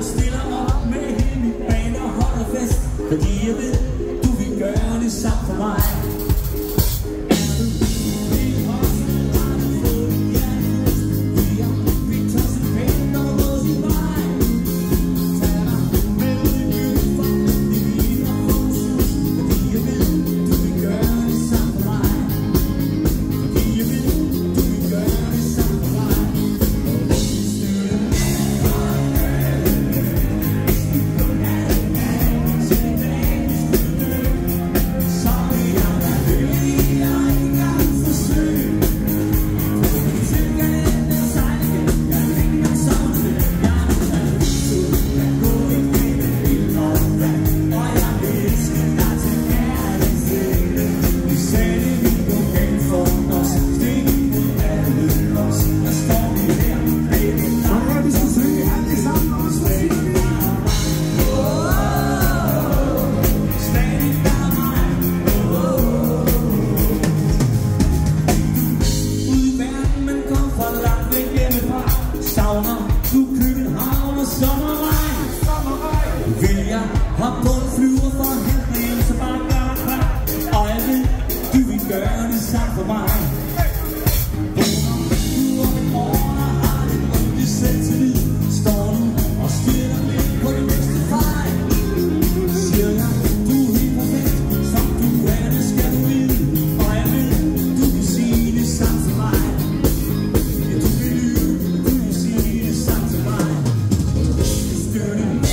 stiller op med hele mit bane og holder fest, fordi jeg ved, du vil gøre det samme for mig. Du København og sommerregn. Vil jeg hoppe på en flyver for at hente hjem, så bare gør dig klar. Og jeg ved, du vil gøre det samme for mig. Vågner du op i morgen og har lidt ondt i selvtillid. Står du og stiller lidt på det næste fejl. Siger jeg, du er helt perfekt, som du er, det skal du vide. Og jeg ved, du vil sige det samme til mig. Du vil lyve, du vil sige det samme til mig. Støtte